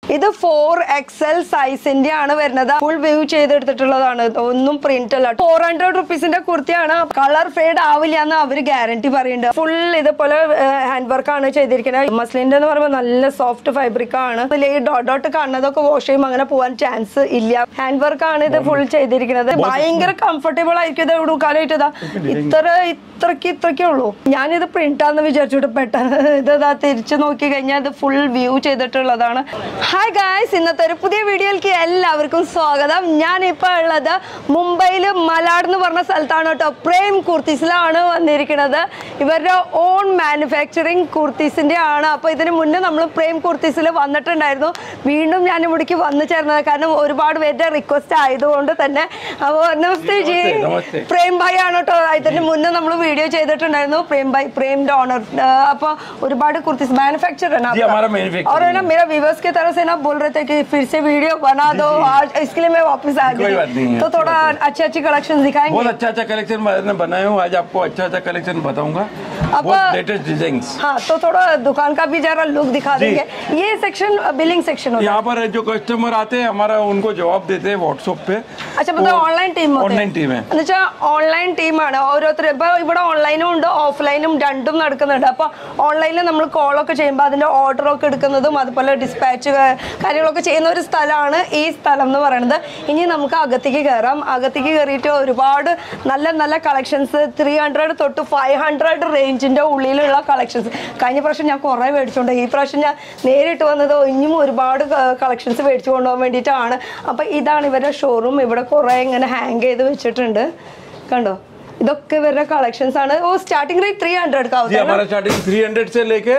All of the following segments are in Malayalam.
ഇത് 4XL സൈസിന്റെ ആണ് വരുന്നത്. ഫുൾ വ്യൂ ചെയ്തെടുത്തിട്ടുള്ളതാണ്, ഒന്നും പ്രിന്റ് അല്ല. 400 റുപ്പീസിന്റെ കുർത്തിയാണ്. കളർ ഫേഡ് ആവില്ല എന്ന് അവര് ഗ്യാരണ്ടി പറയുന്നുണ്ട്. ഫുൾ ഇതുപോലെ ഹാൻഡ് വർക്ക് ആണ് ചെയ്തിരിക്കുന്നത്. മസ്ലിന്റെ എന്ന് പറയുമ്പോൾ നല്ല സോഫ്റ്റ് ഫാബ്രിക് ആണ്. ഈ ഡോട്ട് കാണുന്നതൊക്കെ വാഷ് ചെയ്യുമ്പോൾ അങ്ങനെ പോകാൻ ചാൻസ് ഇല്ല. ഹാൻഡ് വർക്ക് ആണ് ഇത് ഫുൾ ചെയ്തിരിക്കുന്നത്. ഭയങ്കര കംഫർട്ടബിൾ ആയിരിക്കും ഇത് ഉടുക്കാനായിട്ടതാ. ഇത്രക്കേ ഉള്ളൂ. ഞാനിത് പ്രിന്റ് ആണെന്ന് വിചാരിച്ചിട്ട് പെട്ടെന്ന് ഇതാ തിരിച്ചു നോക്കി കഴിഞ്ഞാൽ ഇത് ഫുൾ വ്യൂ ചെയ്തിട്ടുള്ളതാണ്. ഹായ് ഗായ്സ്, ഇന്നത്തെ ഒരു പുതിയ വീഡിയോയിലേക്ക് എല്ലാവർക്കും സ്വാഗതം. ഞാൻ ഇപ്പോൾ ഉള്ളത് മുംബൈയില് മലാഡ് എന്ന് പറഞ്ഞ സ്ഥലത്താണ് കേട്ടോ. പ്രേം കുർത്തീസിലാണ് വന്നിരിക്കുന്നത്. ഇവരുടെ ഓൺ മാനുഫാക്ചറിങ് കുർത്തീസിന്റെ ആണ്. അപ്പോൾ ഇതിന് മുന്നേ നമ്മൾ പ്രേം കുർത്തീസിൽ വന്നിട്ടുണ്ടായിരുന്നു. വീണ്ടും ഞാൻ ഇവിടേക്ക് വന്നു ചേർന്നത് കാരണം ഒരുപാട് പേരുടെ റിക്വസ്റ്റ് ആയതുകൊണ്ട് തന്നെ. അപ്പോൾ നമസ്തേ ജി, പ്രേം ഭായ് ആണ് കേട്ടോ. ഇതിന് മുന്നേ നമ്മൾ വീഡിയോ ചെയ്തിട്ടുണ്ടായിരുന്നു. പ്രേം ഭായ്, പ്രേമിന്റെ ഓണർ. അപ്പോൾ ഒരുപാട് കുർത്തീസ് मैन्युफैक्चर है ना और है ना मेरा व्यूअर्स की तरफ से ना बोल रहे थे कि फिर से वीडियो बना दो आज, इसके लिए मैं वापस आ गई. तो थोड़ा अच्छी कलेक्शन दिखाएंगे. बहुत अच्छा कलेक्शन मैंने बनाया हूँ. आज आपको अच्छा कलेक्शन बताऊंगा. बहुत लेटेस्ट डिजाइन्स. हाँ, तो थोड़ा दुकान का भी जरा लुक दिखा देंगे. ये सेक्शन बिलिंग सेक्शन होता है. यहाँ पर जो कस्टमर आते हैं हमारा उनको जवाब देते हैं व्हाट्सएप पे. अच्छा, मतलब ऑनलाइन टीम ഓൺലൈൻ ടീം എന്നുവെച്ചാൽ ഓൺലൈൻ ടീമാണ് ഓരോരുത്തർ. ഇപ്പൊ ഇവിടെ ഓൺലൈനും ഉണ്ട് ഓഫ്ലൈനും രണ്ടും നടക്കുന്നുണ്ട്. അപ്പൊ ഓൺലൈനിൽ നമ്മൾ കോളൊക്കെ ചെയ്യുമ്പോൾ അതിന്റെ ഓർഡറൊക്കെ എടുക്കുന്നതും അതുപോലെ ഡിസ്പാച്ച് കാര്യങ്ങളൊക്കെ ചെയ്യുന്ന ഒരു സ്ഥലമാണ് ഈ സ്ഥലം എന്ന് പറയുന്നത്. ഇനി നമുക്ക് അകത്തേക്ക് കയറാം. അകത്തേക്ക് കയറിയിട്ട് ഒരുപാട് നല്ല നല്ല കളക്ഷൻസ് 300 തൊട്ട് 500 റേഞ്ചിന്റെ ഉള്ളിലുള്ള കളക്ഷൻസ്. കഴിഞ്ഞ പ്രാവശ്യം ഞാൻ കുറെ മേടിച്ചുകൊണ്ട് ഈ പ്രാവശ്യം ഞാൻ നേരിട്ട് വന്നത് ഇനിയും ഒരുപാട് കളക്ഷൻസ് മേടിച്ചു കൊണ്ടുപോകാൻ വേണ്ടിയിട്ടാണ്. അപ്പൊ ഇതാണ് ഇവരുടെ ഷോറൂം. ഇവിടെ കുറെ ഇങ്ങനെ ഹാങ് ചെയ്ത് വെച്ചിട്ടുണ്ട്, കണ്ടോ. ഇതൊക്കെ ഇവരുടെ കളക്ഷൻസ് ആണ്. ഓ, സ്റ്റാർട്ടിംഗ് റേറ്റ് 300 का होता है. हमारा स्टार्टिंग 300 से लेके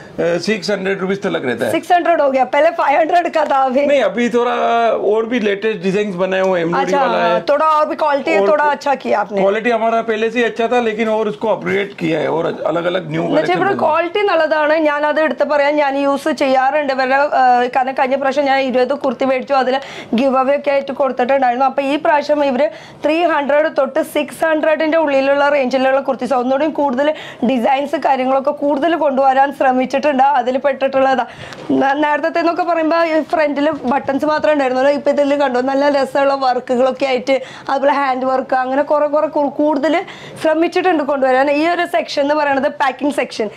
600 रुपीज तक रहता है. 600 हो गया, पहले 500 का था. अभी नहीं, अभी थोड़ा और भी लेटेस्ट डिजाइन बनाए हुए एम्ब्रॉयडरी वाला है. थोड़ा और भी क्वालिटी थोड़ा अच्छा किया आपने. क्वालिटी हमारा पहले से अच्छा था लेकिन और उसको अपग्रेड किया है और अलग अलग न्यू ക്വാളിറ്റി നല്ലതാണ്. ഞാൻ അത് എടുത്ത് പറയാൻ ഞാൻ യൂസ് ചെയ്യാറുണ്ട് ഇവരുടെ. കാരണം കഴിഞ്ഞ പ്രാവശ്യം ഞാൻ 20 കുർത്തി മേടിച്ചു, അതിൽ ഗിവ് അവേ ഒക്കെ ആയിട്ട് കൊടുത്തിട്ടുണ്ടായിരുന്നു. അപ്പൊ ഈ പ്രാവശ്യം ഇവര് 300 തൊട്ട് 600ന്റെ ഉള്ളിലുള്ള റേഞ്ചിലുള്ള കുർത്തീസ് ഒന്നുകൂടി കൂടുതൽ ഡിസൈൻസ് കാര്യങ്ങളൊക്കെ കൂടുതൽ കൊണ്ടുവരാൻ ശ്രമിച്ചിട്ടുണ്ട്. അതിൽ പെട്ടിട്ടുള്ളതാ. നേരത്തെ എന്നൊക്കെ പറയുമ്പോ ഫ്രണ്ടില് ബട്ടൺസ് മാത്രമേ ഉണ്ടായിരുന്നുള്ളൂ. ഇപ്പൊ ഇതിൽ കണ്ടോ നല്ല രസമുള്ള വർക്കുകളൊക്കെ ആയിട്ട് അതുപോലെ ഹാൻഡ് വർക്ക് അങ്ങനെ കുറെ കൂടുതൽ ശ്രമിച്ചിട്ടുണ്ട് കൊണ്ടുവരാൻ. ഈ ഒരു സെക്ഷൻ എന്ന് പറയുന്നത് പാക്കിംഗ് സെക്ഷൻ.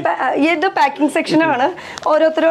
ഇത് പാക്കിംഗ് സെക്ഷൻ ആണ്. ഓരോരുത്തർ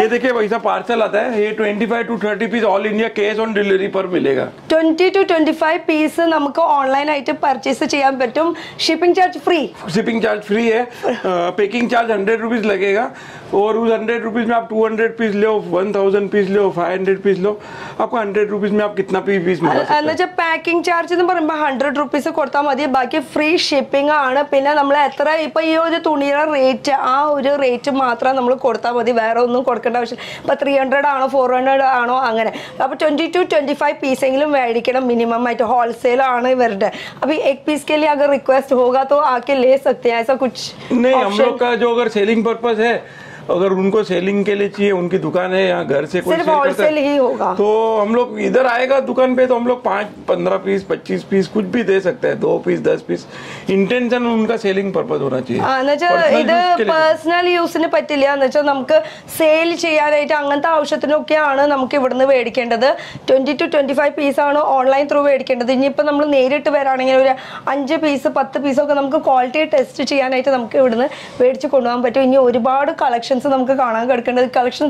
पार्सल आता है. ये 25 to 30 piece all India cash on delivery पर मिलेगा. 20 to 25 पीस നമുക്ക് ഓൺലൈൻ ആയിട്ട് പർച്ചേസ് ചെയ്യാൻ പറ്റും. Shipping charge free. Shipping charge free है. पैकिंग चार्ज 100 रुपीज लगेगा और उस 100 रुपीज में आप 200 पीस लो, 1000 पीस लो, 500 पीस लो, आपको 100 रुपीज में आप कितना पीस मंगा सकते हैं. എന്നുവെച്ചാൽ പാക്കിംഗ് ചാർജ് എന്ന് പറയുമ്പോൾ 100 റുപ്പീസ് കൊടുത്താൽ മതി. ബാക്കി ഫ്രീ ഷിപ്പിംഗ് ആണ്. പിന്നെ നമ്മൾ എത്ര ഇപ്പൊ ഈ ഒരു തുണിയുടെ റേറ്റ് ആ ഒരു റേറ്റ് മാത്രം നമ്മൾ കൊടുത്താൽ മതി, വേറെ ഒന്നും കൊടുക്കേണ്ട ആവശ്യം. ഇപ്പൊ 300 ആണോ 400 ആണോ അങ്ങനെ. അപ്പൊ 20 to 25 पीस एंगेലും മേടിക്കണം മിനിമം ആയിട്ട്. ഹോൾസെയിൽ ആണ് ഇവരുടെ. अभी एक पीस के लिए अगर रिक्वेस्ट होगा तो आके ले सकते हैं. ऐसा कुछ नहीं, हम लोग का जो अगर सेलिंग पर्पस है, अगर उनको सेलिंग के लिए चाहिए, उनकी दुकान है यहाँ घर से कोई सिर्फ होलसेल ही होगा तो हम लोग इधर आएगा दुकान पे तो हम लोग 5, 15 पीस 25 पीस कुछ भी दे सकते हैं. 2 पीस 10 पीस. इंटेंशन उनका सेलिंग पर्पस होना चाहिए. ഇത് പേഴ്സണൽ യൂസിന് പറ്റില്ല. എന്ന് വെച്ചാൽ നമുക്ക് സെയിൽ ചെയ്യാനായിട്ട് അങ്ങനത്തെ ആവശ്യത്തിനൊക്കെയാണ് നമുക്ക് ഇവിടുന്ന് മേടിക്കേണ്ടത്. 20 to 25 പീസ് ആണ് ഓൺലൈൻ ത്രൂ മേടിക്കേണ്ടത്. ഇനിയിപ്പോൾ നമ്മൾ നേരിട്ട് വരാണെങ്കിൽ ഒരു 5 പീസ് 10 പീസൊക്കെ നമുക്ക് ക്വാളിറ്റി ടെസ്റ്റ് ചെയ്യാനായിട്ട് നമുക്ക് ഇവിടുന്ന് മേടിച്ച് കൊണ്ടുപോകാൻ പറ്റും. ഇനി ഒരുപാട് കളക്ഷൻ നമുക്ക് കാണാൻ കിടക്കേണ്ടത്. കളക്ഷൻ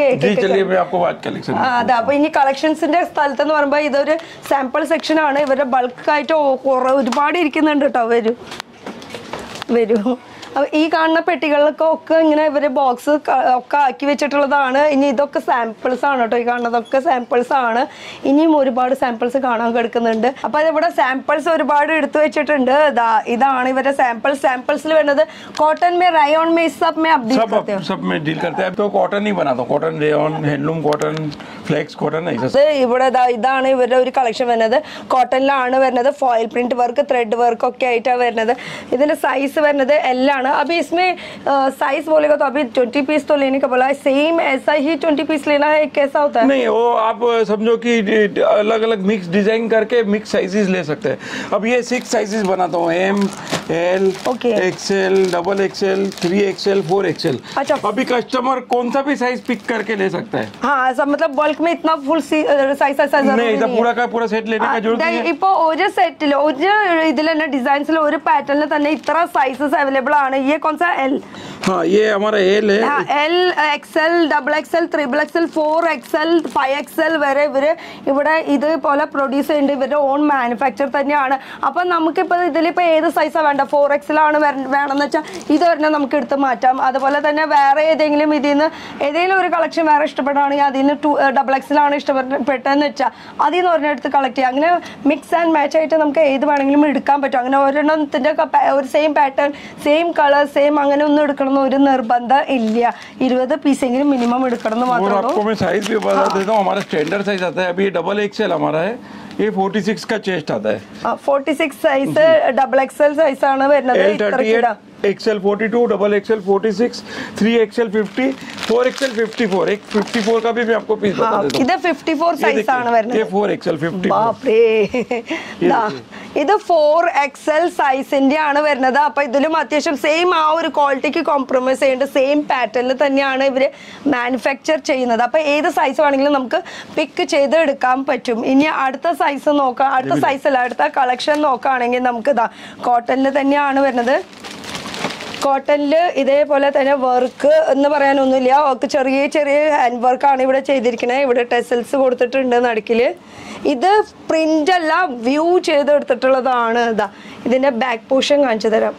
അതെ. അപ്പൊ ഇനി കളക്ഷൻസിന്റെ സ്ഥലത്ത് എന്ന് പറയുമ്പോ ഇതൊരു സാമ്പിൾ സെക്ഷൻ ആണ്. ഇവരുടെ ബൾക്കായിട്ട് ഒരുപാട് ഇരിക്കുന്നുണ്ട് കേട്ടോ. വരൂ. ഈ കാണുന്ന പെട്ടികളിലൊക്കെ ഒക്കെ ഇങ്ങനെ ഇവര് ബോക്സ് ഒക്കെ ആക്കി വെച്ചിട്ടുള്ളതാണ്. ഇനി ഇതൊക്കെ സാമ്പിൾസ് ആണ് കേട്ടോ. ഈ കാണുന്നതൊക്കെ സാമ്പിൾസ് ആണ്. ഇനിയും ഒരുപാട് സാമ്പിൾസ് കാണാൻ കിടക്കുന്നുണ്ട്. അപ്പൊ ഇവിടെ സാമ്പിൾസ് ഒരുപാട് എടുത്തു വെച്ചിട്ടുണ്ട്. ഇതാണ് ഇവരുടെ സാമ്പിൾസിൽ വരുന്നത്. കോട്ടൺ में रायन में सब में आप डील करते हो? सब में डील करते हैं. तो कॉटन ही बनाता हूं. Cotton rayon, handloom cotton, flex cotton. ഇവിടെ ഇതാണ് ഇവരുടെ ഒരു കളക്ഷൻ വരുന്നത്. കോട്ടണിലാണ് വരുന്നത്. Foil print work, thread work ഒക്കെ ആയിട്ടാണ് വരുന്നത്. ഇതിന്റെ സൈസ് വരുന്നത് എല്ലാം. अभी इसमें साइज बोलेगा तो अभी 20 पीस तो लेने का बोला है. सेम ऐसा ही 20 पीस लेना है, कैसा होता है? नहीं, वो आप समझो कि अलग अलग मिक्स डिजाइन करके मिक्स साइजेस ले सकते हैं. अब ये 6 साइजेस बनाता हूँ. M, L, Okay. XL, double XL, 3XL, 4XL। अच्छा। अभी कस्टमर कौन सा भी साइज पिक करके ले सकता है। हाँ ऐसा मतलब बल्क में इतना फुल സൈസ് नहीं, ऐसा पूरा का पूरा सेट लेने का जरूरत नहीं है। ഇപ്പൊ ഒരു സെറ്റിൽ ഒരു ഇതിൽ തന്നെ ഡിസൈൻസിൽ ഒരു പാറ്റേണിൽ തന്നെ ഇത്ര സൈസസ് അവൈലബിൾ ആണ്. ये कौन सा एल? हाँ, ये हमारा एल है। L, XL, double XL, triple XL, 4XL, 5XL വരെ ഇവര് ഇവിടെ ഇതുപോലെ പ്രൊഡ്യൂസ് ചെയ്യുന്നുണ്ട്. ഇവരുടെ ഓൺ മാനുഫാക്ചർ തന്നെയാണ്. അപ്പൊ നമുക്കിപ്പോ ഇതിലിപ്പോ ഏത് സൈസാണ് വേണ്ട, 4XL ആണ് വേണമെന്ന് വെച്ചാൽ ഇത് പറഞ്ഞാൽ നമുക്ക് എടുത്ത് മാറ്റാം. അതുപോലെ തന്നെ വേറെ ഏതെങ്കിലും ഇതിൽ നിന്ന് ഏതെങ്കിലും ഒരു കളക്ഷൻ വേറെ ഇഷ്ടപ്പെടുകയാണെങ്കിൽ അതിൽ നിന്ന് ഡബിൾ എക്സൽ ആണ് ഇഷ്ടപ്പെട്ടതെന്ന് വെച്ചാൽ അതിൽ നിന്ന് ഒരെണ്ണെടുത്ത് കളക്ട് ചെയ്യാം. അങ്ങനെ മിക്സ് ആൻഡ് മാച്ച് ആയിട്ട് നമുക്ക് ഏത് വേണമെങ്കിലും എടുക്കാൻ പറ്റും. അങ്ങനെ ഒരെണ്ണത്തിന്റെ ഒരു same pattern, same colour, same അങ്ങനെ ഒന്നും എടുക്കണം ഒരു നിർബന്ധം ഇല്ല. 20 പീസെങ്കിലും മിനിമം എടുക്കണം എന്ന് മാത്രമേ आपको मैं साइज भी बता देता हूँ। हमारा स्टैंडर्ड साइज आता है, अभी डबल एक्सएल हमारा है, ये 46 का चेस्ट आता है। 46 സൈസ് ഡബിൾ എക്സൽ സൈസ് ആണ് വരുന്നത്. L38, XL 42, double XL 46, 3XL 50, 4XL 54। एक 54 का भी मैं आपको पीस बता देता हूँ। ഇത് 54 സൈസ് ആണ് വരുന്നത്. ये 4XL 54। ബാപ്രേ, ഇത് 4XL സൈസിന്റെ ആണ് വരുന്നത്. അപ്പൊ ഇതിലും അത്യാവശ്യം സെയിം ആ ഒരു ക്വാളിറ്റിക്ക് കോംപ്രമൈസ് ചെയ്യേണ്ട സെയിം പാറ്റേണിൽ തന്നെയാണ് ഇവര് മാനുഫാക്ചർ ചെയ്യുന്നത്. അപ്പൊ ഏത് സൈസ് വേണമെങ്കിലും നമുക്ക് പിക്ക് ചെയ്ത് എടുക്കാൻ പറ്റും. ഇനി അടുത്ത സൈസ് നോക്കാം, അടുത്ത സൈസിൽ അടുത്ത കളക്ഷൻ നോക്കുകയാണെങ്കിൽ നമുക്ക് ഇതാ കോട്ടണിൽ തന്നെയാണ് വരുന്നത്. കോട്ടണിൽ ഇതേപോലെ തന്നെ വർക്ക് എന്ന് പറയാനൊന്നുമില്ല, ഒക്കെ ചെറിയ ചെറിയ ഹാൻഡ് വർക്കാണ് ഇവിടെ ചെയ്തിരിക്കുന്നത്. ഇവിടെ ടെസൽസ് കൊടുത്തിട്ടുണ്ട് നടുക്കില്. ഇത് പ്രിന്റ് അല്ല, വ്യൂ ചെയ്തെടുത്തിട്ടുള്ളതാണ്. ഇതാ ഇതിന്റെ ബാക്ക് പോർഷൻ കാണിച്ചു തരാം.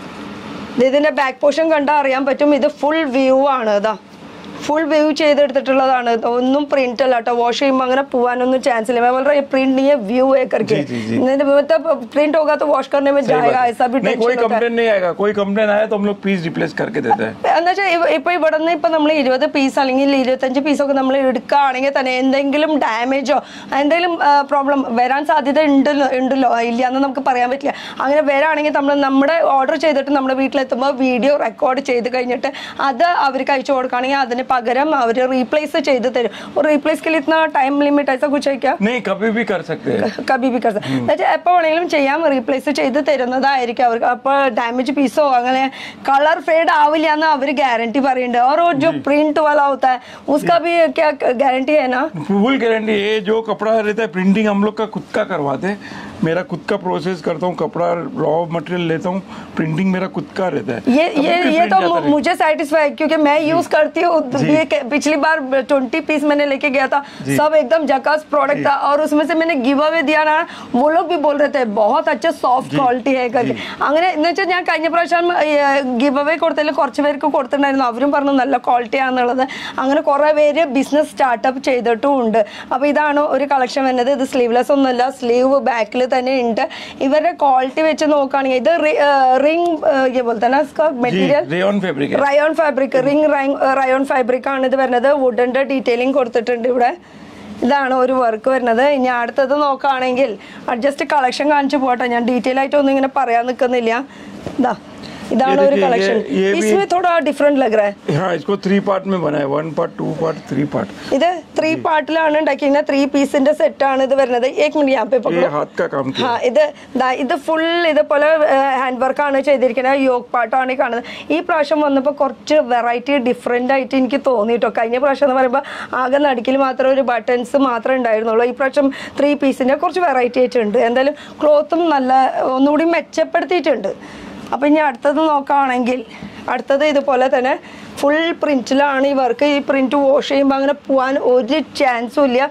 ഇതിന്റെ ബാക്ക് പോർഷൻ കണ്ടാൽ അറിയാൻ പറ്റും ഇത് ഫുൾ വ്യൂ ആണ്. ഇതാ फुल व्यू ചെയ്തെടുത്തിട്ടുള്ളതാണ്. ഒന്നും പ്രിന്റ് അല്ല കേട്ടോ. വാഷ് ചെയ്യുമ്പോൾ അങ്ങനെ പോവാനൊന്നും चांस नहीं। मैं बोल रहा हूँ ये प्रिंट नहीं है, व्यू है करके। मतलब प्रिंट होगा तो वॉश करने में जाएगा, ऐसा भी टेंशन कोई कंप्लेंट नहीं आएगा। कोई कंप्लेंट आया तो हम लोग पीस रिप्लेस करके देते हैं. എന്താ വെച്ചാൽ ഇപ്പൊ ഇവിടെ നിന്ന് ഇപ്പൊ നമ്മൾ 20 പീസ് അല്ലെങ്കിൽ 25 പീസൊക്കെ നമ്മൾ എടുക്കുകയാണെങ്കിൽ തന്നെ എന്തെങ്കിലും ഡാമേജോ എന്തെങ്കിലും പ്രോബ്ലം വരാൻ സാധ്യത ഉണ്ടല്ലോ ഇല്ല എന്ന് നമുക്ക് പറയാൻ പറ്റില്ല. അങ്ങനെ വരാണെങ്കിൽ നമ്മൾ നമ്മുടെ ഓർഡർ ചെയ്തിട്ട് നമ്മുടെ വീട്ടിലെത്തുമ്പോൾ വീഡിയോ റെക്കോർഡ് ചെയ്ത് കഴിഞ്ഞിട്ട് അത് അവർക്ക് അയച്ചു കൊടുക്കുകയാണെങ്കിൽ അതിന് പകരം അവർ റീപ്ലേസ് ചെയ്ത് തരും. റീപ്ലേസ് के लिए इतना टाइम लिमिट ऐसा कुछ है क्या? नहीं, कभी भी कर सकते हैं. कभी भी कर सकते हैं. എപ്പോൾ വേണമെങ്കിലും ചെയ്യാം. റീപ്ലേസ് ചെയ്ത് തരുന്നതായിരിക്കും അവർക്ക്. അപ്പോൾ ഡാമേജ് പീസോ അങ്ങനെ കളർ ഫേഡ് ആവില്ല എന്ന് അവർ गारंटी പറയുന്നുണ്ട്. और जो प्रिंट वाला होता है उसका भी क्या गारंटी है ना? फुल गारंटी है. जो कपड़ा रहता है प्रिंटिंग हम लोग का खुद का करवाते हैं. मेरा खुद का प्रोसेस करता हूँ, कपड़ा रॉ मटेरियल लेता हूँ, प्रिंटिंग मेरा खुद का रहता है. ये तो मुझे सेटिस्फाई क्योंकि मैं यूज करती हूँ. पिछली बार 20 पीस मैंने लेके गया था, सब एकदम जकास प्रोडक्ट था. और उसमें से मैंने गिव अवे दिया ना, वो लोग भी बोल रहे थे बहुत अच्छा सॉफ्ट क्वालिटी है करके. അങ്ങനെ എന്ന് വെച്ചാൽ ഞാൻ കഴിഞ്ഞ പ്രാവശ്യം ഗിവ് അവേ കൊടുത്തതിൽ കുറച്ച് പേർക്ക് കൊടുത്തിട്ടുണ്ടായിരുന്നു. അവരും പറഞ്ഞു നല്ല ക്വാളിറ്റി ആണെന്നുള്ളത്. അങ്ങനെ കുറെ പേര് ബിസിനസ് സ്റ്റാർട്ടപ്പ് ചെയ്തിട്ടും ഉണ്ട്. അപ്പൊ ഇതാണ് ഒരു കളക്ഷൻ വരുന്നത്. ഇത് സ്ലീവ്ലെസ് ഒന്നുമല്ല, സ്ലീവ് ബാക്കിൽ തന്നെ ഉണ്ട്. ഇവരുടെ ക്വാളിറ്റി വെച്ച് നോക്കുകയാണെങ്കിൽ ഇത് ring material rayon fabric, ring rayon fabric ആണ് ഇത് വരുന്നത്. വുഡന്റെ ഡീറ്റെയിലിംഗ് കൊടുത്തിട്ടുണ്ട് ഇവിടെ. ഇതാണ് ഒരു വർക്ക് വരുന്നത്. ഇനി അടുത്തത് നോക്കുകയാണെങ്കിൽ ജസ്റ്റ് കളക്ഷൻ കാണിച്ചു പോട്ടെ, ഞാൻ ഡീറ്റെയിൽ ആയിട്ടൊന്നും ഇങ്ങനെ പറയാൻ നിൽക്കുന്നില്ല. ഇതാ इदानो ഒരു കളക്ഷൻ. इसमें थोड़ा डिफरेंट लग रहा है. हां, इसको 3 पार्ट में बना है. 1 पार्ट, 2 पार्ट, 3 पार्ट. ഇത് 3 പാർട്ടിലാണ് ഉണ്ടാക്കിയിരുന്നത്. 3 പീസിന്റെ സെറ്റ് ആണ് ഇത് വരുന്നത്. एक मिनट यहाँ पे पकड़ो. ये हाथ का काम किया. हाँ, ഇത് ഫുൾ ഇതുപോലെ ഹാൻഡ് വർക്ക് ആണ് ചെയ്തിരിക്കുന്നത്. യോക്ക് പാർട്ടാണ് കാണുന്നത്. ഈ പ്രാവശ്യം വന്നപ്പോൾ കുറച്ച് വെറൈറ്റി ഡിഫറെന്റ് ആയിട്ട് എനിക്ക് തോന്നിട്ടോ. കഴിഞ്ഞ പ്രാവശ്യം എന്ന് പറയുമ്പോൾ ആകെ നടുക്കിൽ മാത്രം ഒരു ബട്ടൺസ് മാത്രമേ ഉണ്ടായിരുന്നുള്ളൂ. ഈ പ്രാവശ്യം 3 പീസിന്റെ കുറച്ച് വെറൈറ്റി ആയിട്ടുണ്ട്. എന്തായാലും ക്ലോത്തും നല്ല ഒന്നുകൂടി മെച്ചപ്പെടുത്തിയിട്ടുണ്ട്. അപ്പം ഇനി അടുത്തത് നോക്കുകയാണെങ്കിൽ അടുത്തത് ഇതുപോലെ തന്നെ ഫുൾ പ്രിന്റിലാണ് ഈ വർക്ക്. ഈ പ്രിന്റ് വാഷ് ചെയ്യുമ്പോൾ അങ്ങനെ പോകാൻ ഒരു ചാൻസും ഇല്ല.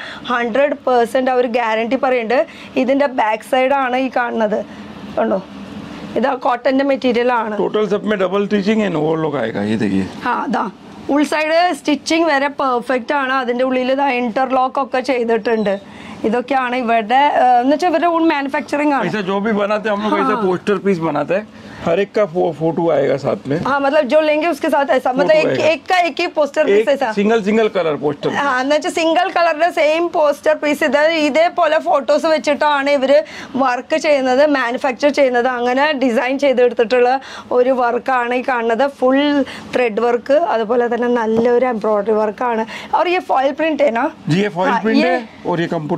100% അവർ ഗ്യാരണ്ടി പറയുന്നുണ്ട്. ഇതിൻ്റെ ബാക്ക് സൈഡാണ് ഈ കാണുന്നത്, കണ്ടോ? ഇത് കോട്ടന്റെ മെറ്റീരിയൽ ആണ്. टोटल सब में डबल स्टिचिंग है, वो लोग आएगा. ये देखिए. हाँ, അതാ ഉൾ സൈഡ് സ്റ്റിച്ചിങ് വരെ പെർഫെക്റ്റ് ആണ്. അതിൻ്റെ ഉള്ളിൽ ഇതാ ഇന്റർലോക്ക് ഒക്കെ ചെയ്തിട്ടുണ്ട്. ഇതൊക്കെയാണ് ഇവരുടെ എന്ന് വെച്ചാൽ ഇവരുടെ ഓൺ മാനുഫैक्चरिंग ആണ്. ऐसा जो भी बनाते हैं हम लोग ऐसा पोस्टर पीस बनाते हैं. हर एक का फोटो आएगा साथ में. हाँ, मतलब जो लेंगे उसके साथ ऐसा मतलब एक का एक ही पोस्टर पीस ऐसा സിംഗിൾ കളർ പോസ്റ്റർ. हाँ, എന്ന് വെച്ചാൽ സിംഗിൾ കളറിന്റെ സെയിം പോസ്റ്റർ പീസ് ഇതേപോലെ ഫോട്ടോസ് വെച്ചിട്ടാണ് ഇവര് വർക്ക് ചെയ്യുന്നത്, മാനുഫാക്ചർ ചെയ്യുന്നത്. അങ്ങനെ ഡിസൈൻ ചെയ്തെടുത്തിട്ടുള്ള ഒരു വർക്കാണ് ഈ കാണുന്നത്. ഫുൾ ത്രെഡ് വർക്ക്, അതുപോലെ തന്നെ നല്ലൊരു എംബ്രോയിഡറി വർക്കാണ്. और ये फॉइल प्रिंट है ना? जी, ये फॉइल प्रिंट है और ये कंप्यूटर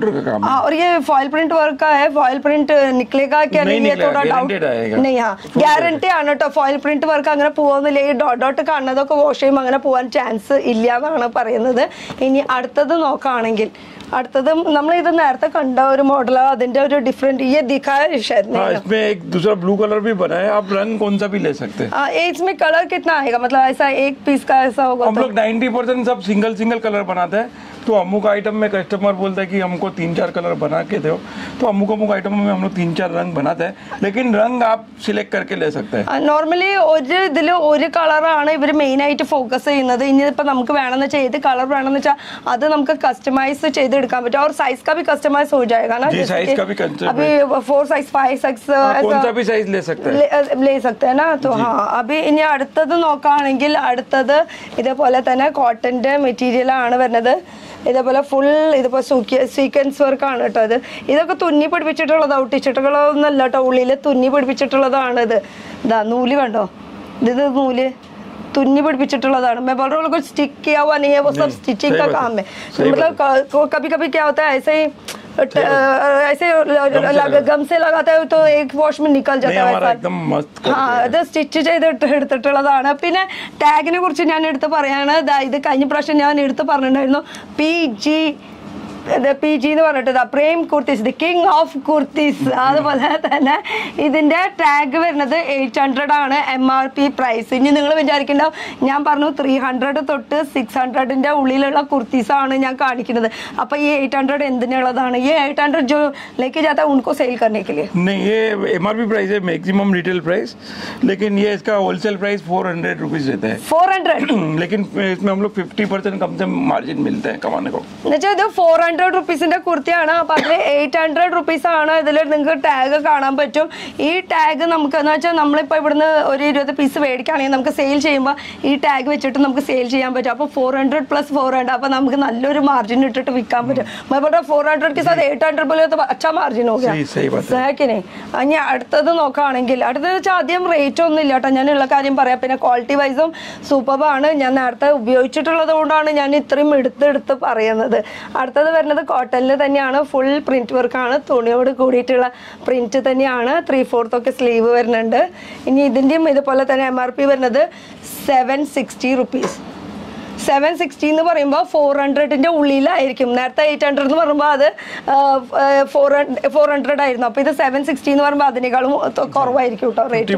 का काम है। हाँ, और ये फॉइल प्रिंट वर्क का है, फॉइल प्रिंट निकलेगा क्या नहीं, ये थोड़ा डाउट नहीं. हाँ, ഗ്യാരണ്ടി ആണ് കേട്ടോ. ഫോയിൽ പ്രിന്റ് വർക്ക് അങ്ങനെ പോകുന്നില്ല. ഈ ഡോട്ട് കാണുന്നതൊക്കെ വാഷ് ചെയ്യുമ്പോൾ അങ്ങനെ പോകാൻ ചാൻസ് ഇല്ല എന്നാണ് പറയുന്നത്. ഇനി അടുത്തത് നോക്കുകയാണെങ്കിൽ അടുത്തത് നമ്മൾ ഇത് നേരത്തെ കണ്ട ഒരു മോഡൽ, അതിന്റെ ഒരു ഡിഫറെന്റ് ये दिखाया शायद नहीं. हाँ, इसमें एक दूसरा ब्लू कलर भी बना है, आप रंग कौन सा भी ले सकते हैं. इसमें कलर कितना आएगा, मतलब ऐसा एक पीस का ऐसा होगा? हम लोग 90% सब सिंगल कलर बनाते हैं. तो अमुक आइटम में कस्टमर बोलता है कि हमको 3-4 कलर बना के दो, तो अमुक आइटम में हम लोग 3-4 रंग बनाते हैं, लेकिन रंग आप सिलेक्ट करके ले सकते हैं. നോർമലി ഒരു ഇതിൽ ഒരു കളറാണ് ഇവർ മെയിൻ ആയിട്ട് ഫോക്കസ് ചെയ്യുന്നത്. ഇനി ഇപ്പൊ നമുക്ക് വേണമെന്ന് വെച്ചാൽ ഏത് കളർ വേണമെന്ന് വെച്ചാൽ അത് നമുക്ക് കസ്റ്റമൈസ് ചെയ്തെടുക്കാൻ പറ്റും. और साइज का भी कस्टमाइज हो जाएगा ना, जी साइज का भी अभी 4 साइज 5 साइज कौन सा भी साइज ले सकते हैं, ले सकते हैं ना. तो हाँ, अभी ഇനി അടുത്തത് നോക്കുകയാണെങ്കിൽ അടുത്തത് ഇതേപോലെ തന്നെ കോട്ടന്റെ മെറ്റീരിയൽ ആണ് വരുന്നത്. ഇതേപോലെ ഫുൾ ഇതുപോലെ സീക്വൻസ് വർക്ക് ആണ് കേട്ടോ. ഇതൊക്കെ തുന്നി പിടിപ്പിച്ചിട്ടുള്ളത്, ഒട്ടിച്ചിട്ടുള്ളതൊന്നല്ല കേട്ടോ, ഉള്ളിൽ തുന്നി പിടിപ്പിച്ചിട്ടുള്ളതാണ്. ഇതാ നൂല് കണ്ടോ, ഇത് നൂല് तुन्नी पिടിപ്പിച്ചിട്ടുള്ളതാണ്. मैं बोल रहा हूँ कुछ स्टिक किया हुआ नहीं है, वो सब स्टिचिंग का काम है. मतलब कभी कभी क्या होता है ऐसे ही गम से लगाता है तो एक वॉश में निकल जाता है. हाँ, അത് സ്റ്റിച്ച് ചെയ്തിട്ട് എടുത്തിട്ടുള്ളതാണ്. പിന്നെ ടാഗിനെ കുറിച്ച് ഞാൻ എടുത്ത് പറയാണ്. ഇത് കഴിഞ്ഞ പ്രാവശ്യം ഞാൻ എടുത്ത് പറഞ്ഞിട്ടുണ്ടായിരുന്നു. PG എന്ന് പറഞ്ഞിട്ട് Prem kurtis, the king of kurtis. അതുപോലെ തന്നെ ഇതിന്റെ ടാഗ് വരുന്നത് 800 ആണ് MRP പ്രൈസ്. ഇനി നിങ്ങൾ വിചാരിക്കണ്ടാവും ഞാൻ പറഞ്ഞു 300 തൊട്ട് 600ന്റെ ഉള്ളിലുള്ള കുർത്തീസ് ആണ് ഞാൻ കാണിക്കുന്നത്. അപ്പൊ ഈ 800 എന്തിനുള്ളതാണ്? ഈ 800 जो लेके जाता है उनको सेल करने के लिए नहीं. ये MRP प्राइस है, मैक्सिमम रिटेल प्राइस, लेकिन ये इसका होलसेल प्राइस 400 रुपीज रहता है. 400 लेकिन इसमें हम लोग 50% कम से मार्जिन मिलते हैं कमाने को. 400 റുപ്പീസിന്റെ കുർത്തിയാണ്. അപ്പൊ അതിൽ 800 റുപ്പീസ് ആണ്. ഇതിൽ നിങ്ങൾക്ക് ടാഗ് കാണാൻ പറ്റും. ഈ ടാഗ് നമുക്ക് എന്ന് വെച്ചാൽ നമ്മളിപ്പോ ഇവിടുന്ന് ഒരു 20 പീസ് മേടിക്കുകയാണെങ്കിൽ നമുക്ക് സെയിൽ ചെയ്യുമ്പോൾ ഈ ടാഗ് വെച്ചിട്ട് നമുക്ക് സെയിൽ ചെയ്യാൻ പറ്റും. അപ്പൊ 400 + 400, അപ്പൊ നമുക്ക് നല്ലൊരു മാർജിൻ ഇട്ടിട്ട് വിൽക്കാൻ പറ്റും. 400 के साथ 800 बोले तो अच्छा मार्जिन हो गया. ഇനി അടുത്തത് നോക്കുകയാണെങ്കിൽ അടുത്തത് വെച്ചാൽ ആദ്യം റേറ്റ് ഒന്നും ഇല്ല കേട്ടോ. ഞാനുള്ള കാര്യം പറയാം. പിന്നെ ക്വാളിറ്റി വൈസും സൂപ്പറാണ്. ഞാൻ നേരത്തെ ഉപയോഗിച്ചിട്ടുള്ളത് കൊണ്ടാണ് ഞാൻ ഇത്രയും എടുത്ത് പറയുന്നത്. അടുത്തത് വരുന്നത് കോട്ടണിൽ തന്നെയാണ്, ഫുൾ പ്രിന്റ് വർക്കാണ്, തുണിയോട് കൂടിയിട്ടുള്ള പ്രിന്റ് തന്നെയാണ്. 3/4 ഒക്കെ സ്ലീവ് വരുന്നുണ്ട്. ഇനി ഇതിന്റെയും ഇതുപോലെ തന്നെ MRP വരുന്നത് 760 റുപ്പീസ്. 760 എന്ന് പറയുമ്പോൾ 400ന്റെ ഉള്ളിലായിരിക്കും. നേരത്തെ 800 എന്ന് പറയുമ്പോൾ അത് 400 ആയിരുന്നു. അപ്പൊ ഇത് 760 എന്ന് പറയുമ്പോൾ അതിനേക്കാളും കുറവായിരിക്കും കേട്ടോ റേറ്റ്.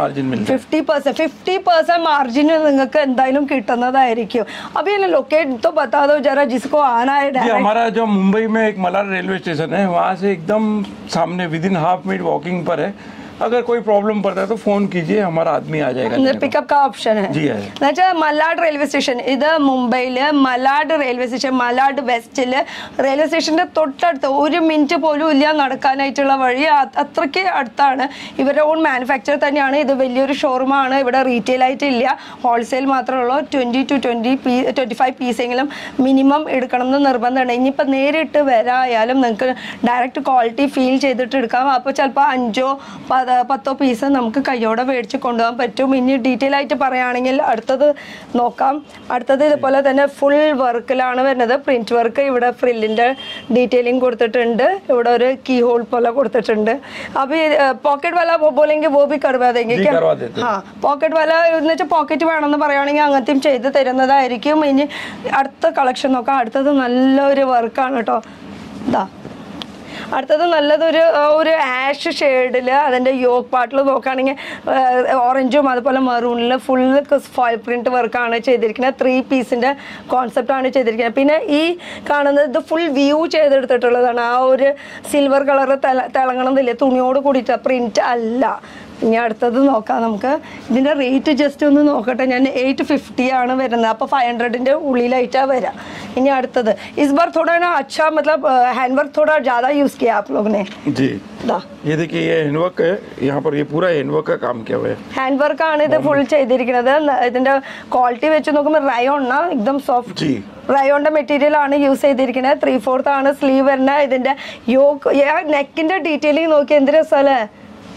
50% മാർജിൻ നിങ്ങൾക്ക് എന്തായാലും കിട്ടുന്നതായിരിക്കും. अभी ये लोकेट तो बता दो जरा जिसको आना है. हमारा जो मुंबई में एक मलाड रेलवे स्टेशन है, वहाँ से एकदम सामने विदिन हाफ मिनट वॉकिंग पर है. अगर कोई प्रॉब्लम पड़ता है तो फोन कीजिए, हमारा आदमी आ जाएगा. पिकअप का ऑप्शन है. जी है. മലാഡ് റെയിൽവേ സ്റ്റേഷൻ, ഇത് മുംബൈയില് മലാഡ് റെയിൽവേ സ്റ്റേഷൻ, മലാഡ് വെസ്റ്റില് റെയിൽവേ സ്റ്റേഷന്റെ തൊട്ടടുത്ത് 1 മിനിറ്റ് പോലും ഇല്ല നടക്കാനായിട്ടുള്ള വഴി. അത്രയ്ക്ക് അടുത്താണ്. ഇവരുടെ ഓൺ മാനുഫാക്ചർ തന്നെയാണ്. ഇത് വലിയൊരു ഷോറൂമാണ്. ഇവിടെ റീറ്റെയിൽ ആയിട്ട് ഇല്ല, ഹോൾസെയിൽ മാത്രമേ ഉള്ളൂ. 20 to 25 പീസെങ്കിലും മിനിമം എടുക്കണം എന്ന് നിർബന്ധമാണ്. ഇനിയിപ്പോൾ നേരിട്ട് വരായാലും നിങ്ങൾക്ക് ഡയറക്റ്റ് ക്വാളിറ്റി ഫീൽ ചെയ്തിട്ട് എടുക്കാം. അപ്പോൾ ചിലപ്പോൾ 5-10 പീസ് നമുക്ക് കയ്യോടെ മേടിച്ച് കൊണ്ടുപോകാൻ പറ്റും. ഇനി ഡീറ്റെയിൽ ആയിട്ട് പറയുകയാണെങ്കിൽ അടുത്തത് നോക്കാം. അടുത്തത് ഇതുപോലെ തന്നെ ഫുൾ വർക്കിലാണ് വരുന്നത്, പ്രിന്റ് വർക്ക്. ഇവിടെ ഫ്രില്ലിന്റെ ഡീറ്റെയിലിംഗ് കൊടുത്തിട്ടുണ്ട്. ഇവിടെ ഒരു കീ ഹോൾ പോലെ കൊടുത്തിട്ടുണ്ട്. അപ്പൊ പോക്കറ്റ് വാല ബോലെങ്കിൽ वो भी करवा देंगे क्या? हाँ, പോക്കറ്റ് വാല എന്ന് വെച്ചാൽ പോക്കറ്റ് വേണമെന്ന് പറയുകയാണെങ്കിൽ അങ്ങനത്തെയും ചെയ്ത് തരുന്നതായിരിക്കും. ഇനി അടുത്ത കളക്ഷൻ നോക്കാം. അടുത്തത് നല്ലൊരു വർക്കാണ് കേട്ടോ. ഇതാ അടുത്തത് നല്ലതൊരു ആഷ് ഷെയ്ഡിൽ അതിൻ്റെ യോക്ക് പാർട്ടിൽ നോക്കുകയാണെങ്കിൽ ഓറഞ്ചും അതുപോലെ മെറൂണിൽ ഫുൾ ഫോയിൽ പ്രിന്റ് വർക്കാണ് ചെയ്തിരിക്കുന്നത്. 3 പീസിൻ്റെ കോൺസെപ്റ്റാണ് ചെയ്തിരിക്കുന്നത്. പിന്നെ ഈ കാണുന്നത് ഇത് ഫുൾ വ്യൂ ചെയ്തെടുത്തിട്ടുള്ളതാണ്. ആ ഒരു സിൽവർ കളർ തിളങ്ങണമെന്നില്ല, തുണിയോട് കൂടിയിട്ട് പ്രിന്റ് അല്ല. ഇനി അടുത്തത് നോക്കാം നമുക്ക്. ഇതിൻ്റെ റേറ്റ് ജസ്റ്റ് ഒന്ന് നോക്കട്ടെ. ഞാൻ 850 ആണ് വരുന്നത്. അപ്പോൾ 500ന്റെ ഉള്ളിലായിട്ടാണ് വരിക. ഇനി അടുത്തത് इस बार थोड़ा ना अच्छा मतलब हैंडवर्क थोड़ा ज़्यादा यूज़ किया आप लोग ने. जी ये देखिए, ये हैंडवर्क है. यहाँ पर ये पूरा हैंडवर्क का काम किया हुआ है. हैंडवर्क ആണ് ഇത് ഫുൾ ചെയ്തിരിക്കുന്നത്. ഇതിൻ്റെ ക്വാളിറ്റി വെച്ച് നോക്കുമ്പോൾ റയോൺ एकदम സോഫ്റ്റ് റയോണിന്റെ മെറ്റീരിയൽ ആണ് യൂസ് ചെയ്തിരിക്കുന്നത്. 3/4 ആണ് സ്ലീവ് വരുന്നത്. ഇതിന്റെ യോക്ക് നെക്കിന്റെ ഡീറ്റെയിലിംഗ് നോക്കി എന്ത് രസമല്ലേ.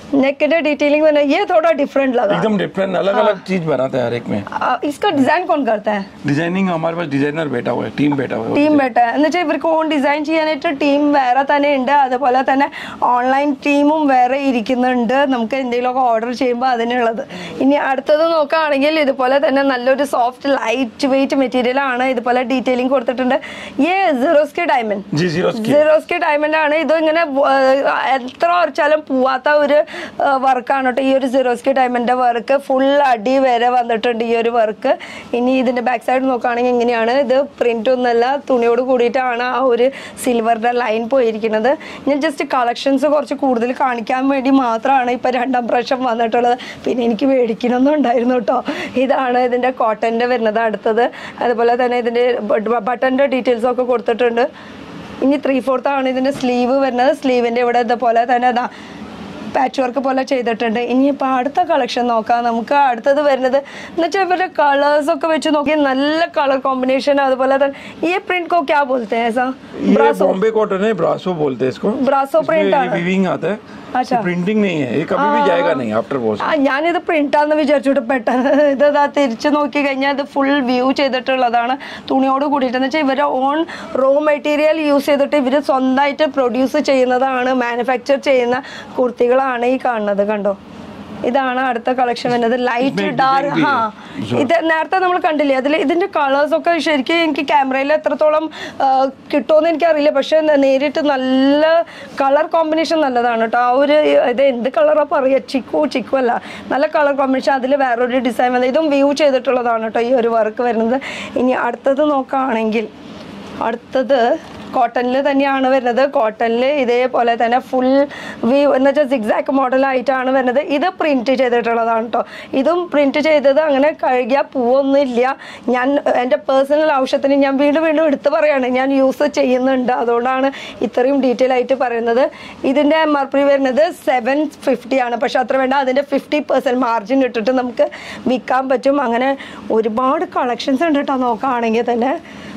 नेक के डिटेलिंग बना, ये थोड़ा डिफरेंट लगा, एकदम डिफरेंट, अलग अलग चीज बनाते हैं हर एक में। इसका डिजाइन कौन करता है? ഡിസൈനിങ് हमारे पास डिजाइनर बैठा हुआ है, टीम बैठा हुआ है। ടീം ബെട്ട എന്ന് വെച്ചാൽ ഇവർക്ക് ഓൺ ഡിസൈൻ ചെയ്യാനായിട്ട് ടീം വേറെ തന്നെ ഉണ്ട്, അതുപോലെ തന്നെ ഓൺലൈൻ ടീമും വേറെ ഇരിക്കുന്നുണ്ട്, നമുക്ക് എന്തെങ്കിലുമൊക്കെ ഓർഡർ ചെയ്യുമ്പോൾ അതിനുള്ളത്. ഇനി അടുത്തത് നോക്കുകയാണെങ്കിൽ ഇതുപോലെ തന്നെ നല്ലൊരു സോഫ്റ്റ് ലൈറ്റ് വെയിറ്റ് മെറ്റീരിയൽ ആണ്, ഇതുപോലെ ഡീറ്റെയിലിംഗ് കൊടുത്തിട്ടുണ്ട്. ഈ സിറോസ്കി ഡയമണ്ട്, സിറോസ്കി ഡയമണ്ട് ആണ് ഇത്. ഇങ്ങനെ എത്ര ഉറച്ചാലും പോവാത്ത ഒരു വർക്കാണ് കേട്ടോ ഈ ഒരു സിറോസ്കി ഡയമണ്ടിന്റെ വർക്ക്. ഫുൾ അടി വരെ വന്നിട്ടുണ്ട് ഈ ഒരു വർക്ക്. ഇനി ഇതിന്റെ ബാക്ക് സൈഡ് നോക്കുകയാണെങ്കിൽ ഇങ്ങനെയാണ്. ഇത് പ്രിന്റ് ഒന്നല്ല, തുണിയോട് കൂടിയിട്ടാണ് ആ ഒരു സിൽവറിന്റെ ലൈൻ പോയിരിക്കുന്നത്. ഞാൻ ജസ്റ്റ് കളക്ഷൻസ് കുറച്ച് കൂടുതൽ കാണിക്കാൻ വേണ്ടി മാത്രമാണ് ഇപ്പൊ രണ്ടാം പ്രാവശ്യം വന്നിട്ടുള്ളത്. പിന്നെ എനിക്ക് മേടിക്കണമെന്നും ഉണ്ടായിരുന്നു കേട്ടോ. ഇതാണ് ഇതിന്റെ കോട്ടന്റെ വരുന്നത് അടുത്തത്. അതുപോലെ തന്നെ ഇതിന്റെ ബട്ടന്റെ ഡീറ്റെയിൽസ് ഒക്കെ കൊടുത്തിട്ടുണ്ട്. ഇനി 3/4 ആണ് ഇതിന്റെ സ്ലീവ് വരുന്നത്. സ്ലീവിന്റെ ഇവിടെ ഇതുപോലെ തന്നെ പാച്ച് വർക്ക് പോലെ ചെയ്തിട്ടുണ്ട്. ഇനിയിപ്പോൾ അടുത്ത കളക്ഷൻ നോക്കാം നമുക്ക്. അടുത്തത് വരുന്നത് എന്ന് വെച്ചാൽ ഇവരുടെ കളേഴ്സ് ഒക്കെ വെച്ച് നോക്കി നല്ല കളർ കോമ്പിനേഷൻ. അതുപോലെ തന്നെ ഈ പ്രിന്റ് को क्या बोलते हैं ऐसा? बॉम्बे कॉटन है, ब्रासो बोलते हैं इसको। ब्रासो प्रिंट ആണ്. वीविंग आता है, अच्छा प्रिंटिंग नहीं है, ये कभी भी जाएगा नहीं आफ्टर वॉश। ഞാനിത് പ്രിന്റാന്ന് വിചാരിച്ചിട്ട് പെട്ടെന്ന് ഇതാ തിരിച്ചു നോക്കി കഴിഞ്ഞാൽ ഇത് ഫുൾ വ്യൂ ചെയ്തിട്ടുള്ളതാണ് തുണിയോട് കൂടിയിട്ട്. എന്ന് വെച്ചാൽ ഇവരുടെ ഓൺ റോ മെറ്റീരിയൽ യൂസ് ചെയ്തിട്ട് ഇവർ സ്വന്തമായിട്ട് പ്രൊഡ്യൂസ് ചെയ്യുന്നതാണ്, മാനുഫാക്ചർ ചെയ്യുന്ന കുർത്തികളാണ് ഈ കാണുന്നത്. കണ്ടോ, ഇതാണ് അടുത്ത കളക്ഷൻ വരുന്നത്. Light dark. ഇത് നേരത്തെ നമ്മൾ കണ്ടില്ലേ, അതിൽ ഇതിന്റെ കളേഴ്സ് ഒക്കെ ശരിക്കും എനിക്ക് ക്യാമറയിൽ എത്രത്തോളം കിട്ടുമെന്ന് എനിക്കറിയില്ല, പക്ഷെ നേരിട്ട് നല്ല കളർ കോമ്പിനേഷൻ നല്ലതാണ് കേട്ടോ. ആ ഒരു ഇത് എന്ത് കളറാ പറയുക, ചിക്കു അല്ല, നല്ല കളർ കോമ്പിനേഷൻ. അതിൽ വേറൊരു ഡിസൈൻ വന്നത്, ഇതും വ്യൂ ചെയ്തിട്ടുള്ളതാണ് കേട്ടോ ഈ ഒരു വർക്ക് വരുന്നത്. ഇനി അടുത്തത് നോക്കുകയാണെങ്കിൽ അടുത്തത് കോട്ടണിൽ തന്നെയാണ് വരുന്നത്. കോട്ടണിൽ ഇതേപോലെ തന്നെ ഫുൾ വ്യൂ എന്ന് വെച്ചാൽ സിക്സാക്ക് മോഡലായിട്ടാണ് വരുന്നത്. ഇത് പ്രിന്റ് ചെയ്തിട്ടുള്ളതാണ് കേട്ടോ. ഇതും പ്രിന്റ് ചെയ്തത് അങ്ങനെ കഴുകിയാൽ പൂവൊന്നുമില്ല. ഞാൻ എൻ്റെ പേഴ്സണൽ ആവശ്യത്തിന് ഞാൻ വീണ്ടും എടുത്ത് പറയാണ്, ഞാൻ യൂസ് ചെയ്യുന്നുണ്ട്, അതുകൊണ്ടാണ് ഇത്രയും ഡീറ്റെയിൽ ആയിട്ട് പറയുന്നത്. ഇതിൻ്റെ MRP വരുന്നത് 750 ആണ്, പക്ഷെ അത്ര വേണ്ട, അതിൻ്റെ 50% മാർജിൻ ഇട്ടിട്ട് നമുക്ക് വിൽക്കാൻ പറ്റും. അങ്ങനെ ഒരുപാട് കളക്ഷൻസ് ഉണ്ട് കേട്ടോ നോക്കുകയാണെങ്കിൽ തന്നെ.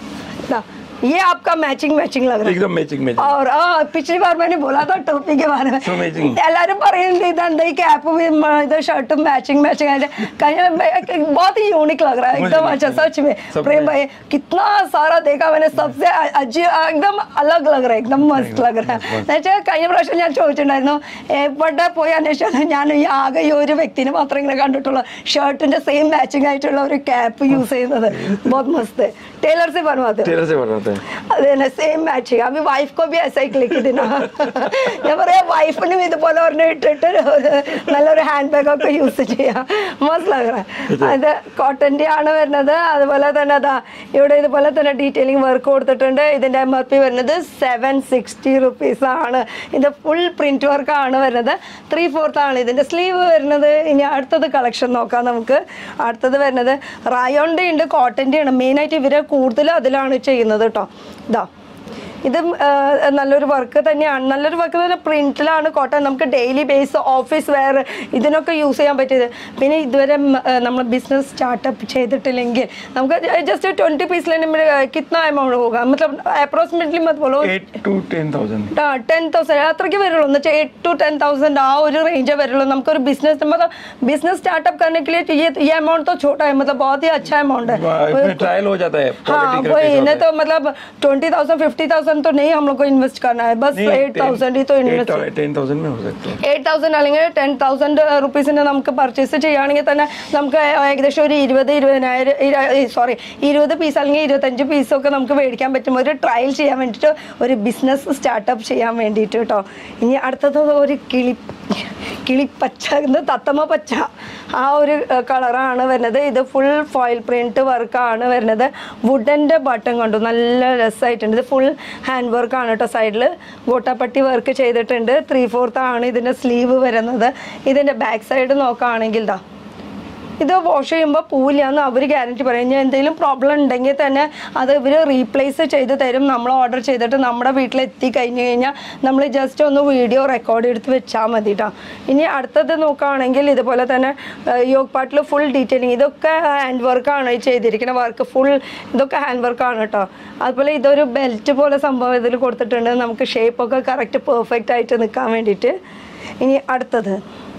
ये आपका मैचिंग लग रहा है, एकदम मैचिंग। और पिछली बार मैंने बोला था टोपी के बारे में, എല്ലാരും പറയുന്നുണ്ട് ഇതെന്താ ഈ ക്യാപ്പും ഇത് ഷർട്ടും मैचिंग आए, बहुत ही यूनिक लग रहा है एकदम। अच्छा सच में प्रेम भाई कितना सारा देखा मैंने, सबसे एकदम अलग लग रहा है, एकदम मस्त लग रहा है. കഴിഞ്ഞ പ്രാവശ്യം ഞാൻ ചോദിച്ചിട്ടുണ്ടായിരുന്നു എവിടെ പോയി അന്വേഷിച്ചാൽ ഞാൻ ഈ ആകെ ഈ ഒരു വ്യക്തിനെ മാത്രം ഇങ്ങനെ കണ്ടിട്ടുള്ളൂ ഷർട്ടിന്റെ സെയിം മാച്ചിങ് ആയിട്ടുള്ള ഒരു ക്യാപ്പ് യൂസ് ചെയ്യുന്നത്. बहुत मस्त है, टेलर से बनवाते हैं सेम मैचिंग. अभी वाइफ को भी ऐसा ही क्लिक देना. ഞാൻ പറയാ വൈഫിനും ഇതുപോലെ ഒരെണ്ണം ഇട്ടിട്ട് നല്ലൊരു ഹാൻഡ് ബാഗ് ഒക്കെ യൂസ് ചെയ്യാം. മസ്റ്റ് ലഗ് റഹാ. അത് കോട്ടന്റെ ആണ് വരുന്നത്. അതുപോലെ തന്നെ അതാ ഇവിടെ ഇതുപോലെ തന്നെ ഡീറ്റെയിലിംഗ് വർക്ക് കൊടുത്തിട്ടുണ്ട്. ഇതിന്റെ MRP വരുന്നത് 760 rupees ആണ്. ഇത് ഫുൾ പ്രിന്റ് വർക്ക് ആണ് വരുന്നത്. 3/4 ആണ് ഇതിന്റെ സ്ലീവ് വരുന്നത്. ഇനി അടുത്തത് കളക്ഷൻ നോക്കാം നമുക്ക്. അടുത്തത് വരുന്നത് റയോണിന്റെ ഉണ്ട്, കോട്ടന്റെ ആണ്. മെയിനായിട്ട് ഇവര് കൂടുതൽ അതിലാണ് ചെയ്യുന്നത് കേട്ടോ. ഇതാ ഇത് നല്ലൊരു വർക്ക് തന്നെയാണ്. നല്ലൊരു വർക്ക് തന്നെ പ്രിന്റിലാണ് കോട്ടൺ. നമുക്ക് ഡെയിലി ബേസ് ഓഫീസ് വെയർ ഇതിനൊക്കെ യൂസ് ചെയ്യാൻ പറ്റിയത്. പിന്നെ ഇതുവരെ നമ്മൾ ബിസിനസ് സ്റ്റാർട്ടപ്പ് ചെയ്തിട്ടില്ലെങ്കിൽ നമുക്ക് ജസ്റ്റ് 20 പീസ് കിतना अमाउंट होगा, मतलब अप्रोक्सीमेटली मत बोलो 8 to 10,000. 10,000 അത്രയ്ക്ക് വരുള്ളൂ. എന്ന് വെച്ചാൽ 8 to 10,000 ആ ഒരു റേഞ്ചേ വരുള്ളൂ. നമുക്കൊരു बिजनेस मतलब बिजनेस स्टार्टअप करने के लिए ये अमाउंट तो छोटा है, मतलब बहुत ही अच्छा अमाउंट है. इसमें ट्रायल हो जाता है. हाँ वही, इन्हें तो मतलब 20,000 50,000 तो नहीं हम लोग को इन्वेस्ट करना है, बस 8,000 ही तो इन्वेस्ट. 10,000 में हो सकता है. 8,000 അല്ലെങ്കിൽ 10,000 റുപ്പീസിന് നമുക്ക് പർച്ചേസ് ചെയ്യുകയാണെങ്കിൽ തന്നെ നമുക്ക് ഏകദേശം ഒരു 20 പീസ് അല്ലെങ്കിൽ 25 പീസൊക്കെ നമുക്ക് മേടിക്കാൻ പറ്റും. ഒരു ട്രയൽ ചെയ്യാൻ വേണ്ടിയിട്ട്, ഒരു ബിസിനസ് സ്റ്റാർട്ടപ്പ് ചെയ്യാൻ വേണ്ടിയിട്ട് കേട്ടോ. ഇനി അടുത്തത് ഒരു കിളിപ്പച്ച, തത്തമ്മ പച്ച, ആ ഒരു കളറാണ് വരുന്നത്. ഇത് ഫുൾ ഫോയിൽ പ്രിന്റ് വർക്കാണ് വരുന്നത്. വുഡൻ്റെ ബട്ടൺ കണ്ടു, നല്ല രസമായിട്ടുണ്ട്. ഇത് ഫുൾ ഹാൻഡ് വർക്കാണ് കേട്ടോ. സൈഡിൽ ഗോട്ടാപ്പട്ടി വർക്ക് ചെയ്തിട്ടുണ്ട്. 3/4 ആണ് ഇതിൻ്റെ സ്ലീവ് വരുന്നത്. ഇതിൻ്റെ ബാക്ക് സൈഡ് നോക്കുകയാണെങ്കിൽ ദാ ഇത് വാഷ് ചെയ്യുമ്പോൾ പൂവില്ലാന്ന് അവർ ഗ്യാരണ്ടി പറയും. ഇനി എന്തെങ്കിലും പ്രോബ്ലം ഉണ്ടെങ്കിൽ തന്നെ അത് ഇവർ റീപ്ലേസ് ചെയ്ത് തരും. നമ്മൾ ഓർഡർ ചെയ്തിട്ട് നമ്മുടെ വീട്ടിലെത്തി കഴിഞ്ഞ് കഴിഞ്ഞാൽ നമ്മൾ ജസ്റ്റ് ഒന്ന് വീഡിയോ റെക്കോർഡ് എടുത്ത് വെച്ചാൽ മതി കേട്ടോ. ഇനി അടുത്തത് നോക്കുകയാണെങ്കിൽ ഇതുപോലെ തന്നെ യോഗ് പാർട്ടിൽ ഫുൾ ഡീറ്റെയിലിംഗ്, ഇതൊക്കെ ഹാൻഡ് വർക്കാണ് ചെയ്തിരിക്കുന്ന വർക്ക്. ഫുൾ ഇതൊക്കെ ഹാൻഡ് വർക്കാണ് കേട്ടോ. അതുപോലെ ഇതൊരു ബെൽറ്റ് പോലെ സംഭവം ഇതിൽ കൊടുത്തിട്ടുണ്ട്, നമുക്ക് ഷേപ്പൊക്കെ കറക്റ്റ് പെർഫെക്റ്റ് ആയിട്ട് നിൽക്കാൻ വേണ്ടിയിട്ട്. ഇനി അടുത്തത്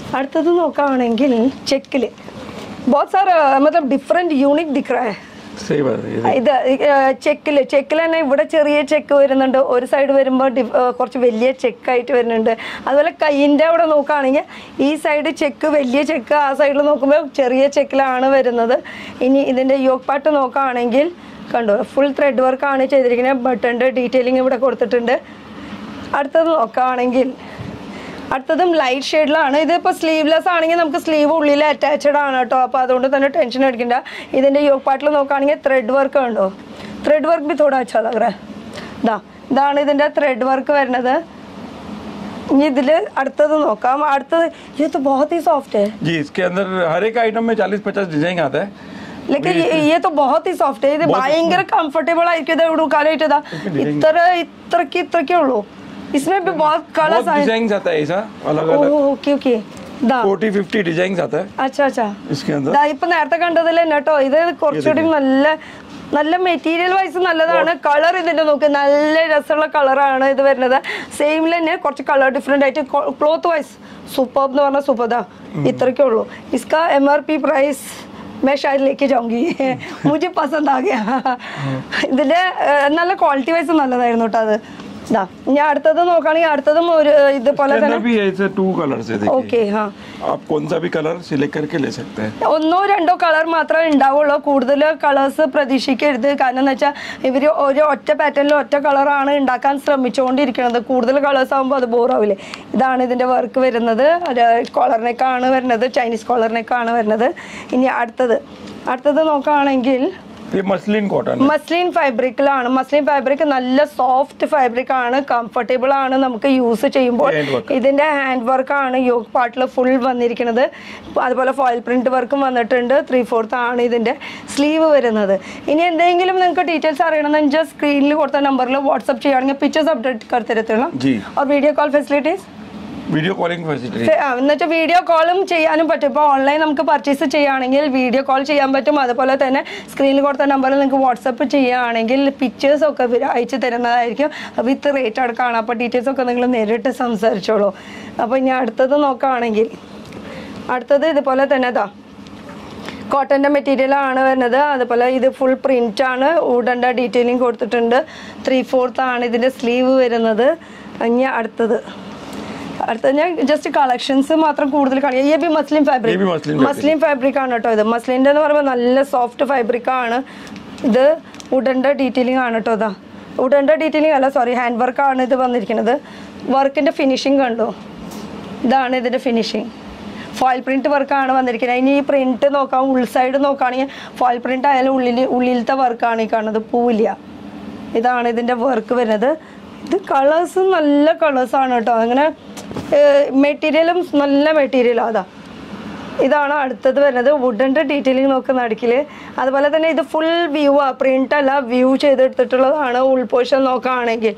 അടുത്തത് നോക്കുകയാണെങ്കിൽ ചെക്കിൽ बहुत सारा मतलब डिफरेंट यूनिक दिख रहा है. सही बात है. ഇത് ചെക്കിൽ തന്നെ ഇവിടെ ചെറിയ ചെക്ക് വരുന്നുണ്ട്, ഒരു സൈഡ് വരുമ്പോൾ കുറച്ച് വലിയ ചെക്കായിട്ട് വരുന്നുണ്ട്. അതുപോലെ കൈയിൻ്റെ അവിടെ നോക്കുകയാണെങ്കിൽ ഈ സൈഡ് ചെക്ക് വലിയ ചെക്ക്, ആ സൈഡിൽ നോക്കുമ്പോൾ ചെറിയ ചെക്കിലാണ് വരുന്നത്. ഇനി ഇതിൻ്റെ യോക്ക് പാർട്ട് നോക്കുകയാണെങ്കിൽ കണ്ടോ ഫുൾ ത്രെഡ് വർക്കാണ് ചെയ്തിരിക്കുന്നത്. ബട്ടൻ്റെ ഡീറ്റെയിലിംഗ് ഇവിടെ കൊടുത്തിട്ടുണ്ട്. അടുത്തത് നോക്കുകയാണെങ്കിൽ അടുത്തതും ലൈറ്റ് ഷെയ്ഡിലാണ്. ഇതിപ്പോൾ സ്ലീവ്ലെസ് ആണെങ്കിൽ നമുക്ക് സ്ലീവ് ഉള്ളിൽ അറ്റാച്ച്ഡ് ആണ് കേട്ടോ, അപ്പോൾ അതുകൊണ്ട് തന്നെ ടെൻഷൻ അടിക്കണ്ട. ഇതിൻ്റെ യോക്ക് പാർട്ടിൽ നോക്കുകയാണെങ്കിൽ ത്രെഡ് വർക്ക് ഉണ്ടോ, ത്രെഡ് വർക്ക് भी थोड़ा अच्छा लग रहा है. ഇതാണ് ഇതിൻ്റെ ത്രെഡ് വർക്ക് വരുന്നത്. ഇനി ഇതിൽ അടുത്തത് നോക്കാം. അടുത്തത് ये तो बहुत ही सॉफ्ट है जी. इसके अंदर हर एक आइटम में 40-50 डिजाइन आता है. लेकिन ये तो बहुत ही सॉफ्ट है. ഇത് ഭയങ്കര കംഫർട്ടബിൾ ആയിരിക്കും ഇത് ഉടുക്കാനായിട്ട്. ഇത്രക്കേ ഉള്ളൂ. इसमें भी बहुत कलर्स डिजाइन आता है ऐसा अलग-अलग. Okay okay. 40-50 डिजाइन आता है. अच्छा. इसके अंदर ഇപ്പൊ നേരത്തെ കണ്ടതില്ല കേട്ടോ, ഇത് കുറച്ചുകൂടി നല്ല മെറ്റീരിയൽ വൈസ് നല്ലതാണ്. കളർ ഇതിന്റെ നോക്ക് നല്ല രസമുള്ള കളറാണ് ഇത് വരുന്നത്. സെയിമിൽ തന്നെ കുറച്ച് കളർ ഡിഫറെന്റ് ആയിട്ട്. ക്ലോത്ത് വൈസ് സൂപ്പർ എന്ന് പറഞ്ഞാൽ സൂപ്പർ. ഇത്രക്കേ ഉള്ളൂ. इसका MRP प्राइस मैं शायद लेके जाऊंगी. मुझे पसंद आ गया. ഇതിന്റെ നല്ല ക്വാളിറ്റി വൈസ് നല്ലതായിരുന്നു കേട്ടോ അത്. ഞാൻ അടുത്തത് നോക്കുകയാണെങ്കിൽ അടുത്തതും ഒരു ഇതുപോലെ തന്നെ ഓക്കെ. आप कौन सा भी कलर सिलेक्ट करके ले सकते हैं. ഒന്നോ രണ്ടോ കളർ മാത്രമേ ഉണ്ടാവുള്ളൂ, കൂടുതൽ കളേഴ്സ് പ്രതീക്ഷിക്കരുത്. കാരണം എന്ന് വെച്ചാൽ ഇവർ ഒരു ഒറ്റ പാറ്റേണിൽ ഒറ്റ കളറാണ് ഉണ്ടാക്കാൻ ശ്രമിച്ചുകൊണ്ടിരിക്കുന്നത്. കൂടുതൽ കളേഴ്സ് ആകുമ്പോൾ അത് ബോറാവില്ലേ. ഇതാണ് ഇതിൻ്റെ വർക്ക് വരുന്നത്. കോളറിനേക്കാണ് വരുന്നത്, ചൈനീസ് കോളറിനേക്കാണ് വരുന്നത്. ഇനി അടുത്തത് നോക്കുകയാണെങ്കിൽ മസ്ലിൻ കോട്ടൺ, മസ്ലിൻ ഫാബ്രിക്കിലാണ്. മസ്ലിൻ ഫാബ്രിക് നല്ല സോഫ്റ്റ് ഫാബ്രിക് ആണ്, കംഫർട്ടബിൾ ആണ് നമുക്ക് യൂസ് ചെയ്യുമ്പോൾ. ഇതിന്റെ ഹാൻഡ് വർക്ക് ആണ് യോക്ക് പാർട്ടിൽ ഫുൾ വന്നിരിക്കുന്നത്. അതുപോലെ ഫോയിൽ പ്രിന്റ് വർക്കും വന്നിട്ടുണ്ട്. 3/4 ആണ് ഇതിന്റെ സ്ലീവ് വരുന്നത്. ഇനി എന്തെങ്കിലും നിങ്ങൾക്ക് ഡീറ്റെയിൽസ് അറിയണമെന്ന് ജസ്റ്റ് സ്ക്രീനിൽ കൊടുത്ത നമ്പറിൽ വാട്സ്ആപ്പ് ചെയ്യുകയാണെങ്കിൽ പിക്ചേഴ്സ് അപ്ഡേറ്റ് करते रहते हैं और video call facilities video calling facility എന്നുവെച്ചാൽ വീഡിയോ കോളും ചെയ്യാനും പറ്റും. ഇപ്പോൾ ഓൺലൈൻ നമുക്ക് പർച്ചേസ് ചെയ്യുകയാണെങ്കിൽ വീഡിയോ കോൾ ചെയ്യാൻ പറ്റും. അതുപോലെ തന്നെ സ്ക്രീനിൽ കൊടുത്ത നമ്പറിൽ നിങ്ങൾക്ക് വാട്സപ്പ് ചെയ്യുകയാണെങ്കിൽ പിക്ചേഴ്സ് ഒക്കെ അയച്ചു തരുന്നതായിരിക്കും. വിത്ത് റേറ്റ് അടക്കമാണ്. അപ്പോൾ ഡീറ്റെയിൽസ് ഒക്കെ നിങ്ങൾ നേരിട്ട് സംസാരിച്ചോളൂ. അപ്പോൾ ഇനി അടുത്തത് നോക്കുകയാണെങ്കിൽ അടുത്തത് ഇതുപോലെ തന്നെ കോട്ടൻ്റെ മെറ്റീരിയൽ ആണ് വരുന്നത്. അതുപോലെ ഇത് ഫുൾ പ്രിന്റ് ആണ്. വുഡൻ്റെ ഡീറ്റെയിലിംഗ് കൊടുത്തിട്ടുണ്ട്. 3/4 ആണ് ഇതിൻ്റെ സ്ലീവ് വരുന്നത്. ഇനി അടുത്തത് ഞാൻ ജസ്റ്റ് കളക്ഷൻസ് മാത്രം കൂടുതൽ കാണിക്കാം. ഈ മസ്ലിൻ ഫാബ്രിക് ആണ് കേട്ടോ. ഇത് മസ്ലിൻ്റെ എന്ന് പറയുമ്പോൾ നല്ല സോഫ്റ്റ് ഫാബ്രിക് ആണ്. ഇത് വുഡൻ്റെ ഡീറ്റെയിലിംഗ് ആണ് കേട്ടോ. വുഡൻ്റെ ഡീറ്റെയിലിംഗ് അല്ല, സോറി, ഹാൻഡ് വർക്കാണ് ഇത് വന്നിരിക്കുന്നത്. വർക്കിൻ്റെ ഫിനിഷിങ് കണ്ടോ, ഇതാണ് ഇതിൻ്റെ ഫിനിഷിങ്. ഫോയിൽ പ്രിന്റ് വർക്കാണ് വന്നിരിക്കുന്നത്. ഇനി ഈ പ്രിന്റ് നോക്കാം, ഉൾ സൈഡ് നോക്കുകയാണെങ്കിൽ ഫോയിൽ പ്രിന്റ് ആയാലും ഉള്ളിലത്തെ വർക്കാണ് ഈ കാണുന്നത്, പൂവില്ല. ഇതാണ് ഇതിൻ്റെ വർക്ക് വരുന്നത്. ഇത് കളേഴ്സും നല്ല കളേഴ്സാണ് കേട്ടോ. അങ്ങനെ മെറ്റീരിയലും നല്ല മെറ്റീരിയലാണ്. ഇതാണ് അടുത്തത് വരുന്നത്. വുഡൻ്റെ ഡീറ്റെയിലിംഗ് നോക്കുന്ന അടുക്കിൽ. അതുപോലെ തന്നെ ഇത് ഫുൾ വ്യൂ ആ, പ്രിന്റ് അല്ല, വ്യൂ ചെയ്തെടുത്തിട്ടുള്ളതാണ്. ഉൾപോഷൻ നോക്കുകയാണെങ്കിൽ